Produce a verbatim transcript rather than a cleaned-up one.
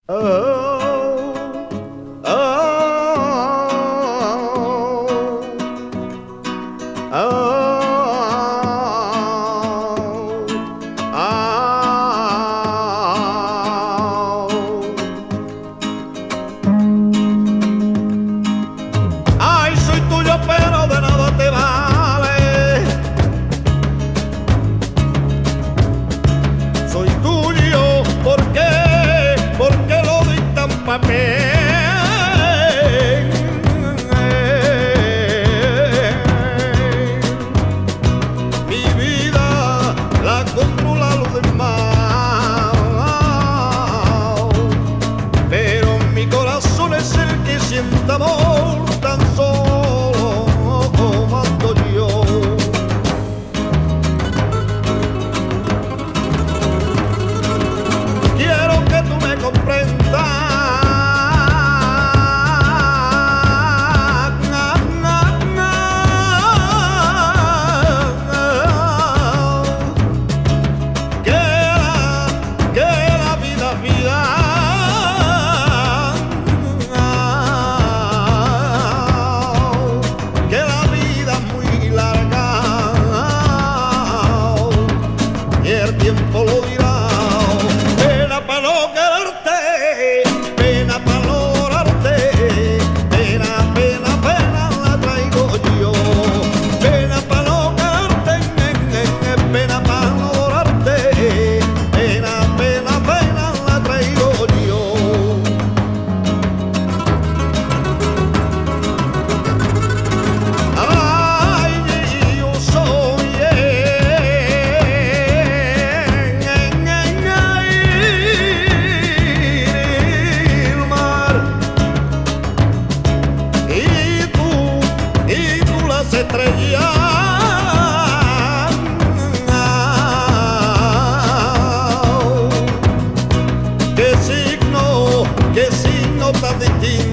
Oh, oh, oh, ay, soy tuyo, pero de nada te vale. Soy tuyo, ¿por qué? Porque lo dictan papel. Mi vida la controla lo del mal, pero mi corazón es el que siente amor tan solo como ando yo. Quiero que tú me comprendas. El tiempo lo dirá. Pena para no quererte, pena para no adorarte, pena, pena, pena la traigo yo. Pena para no quererte, pena para no adorarte, pena, pena, pena la traigo yo. Ay, yo soy estrellas. Qué signo, qué signo tan distinto.